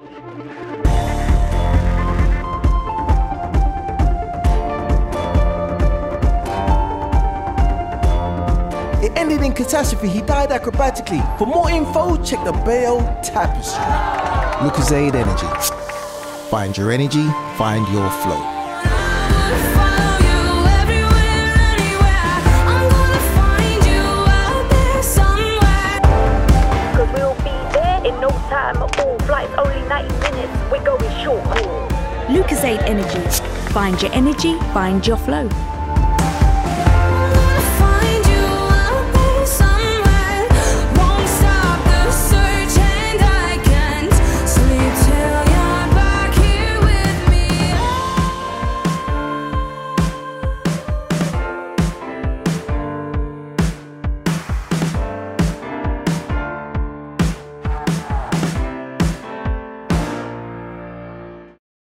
It ended in catastrophe. He died acrobatically. For more info, check the Bale Tapestry. Lucozade Energy. Find your energy, find your flow. All flights only 90 minutes, we're going short haul. Lucozade Energy. Find your energy, find your flow.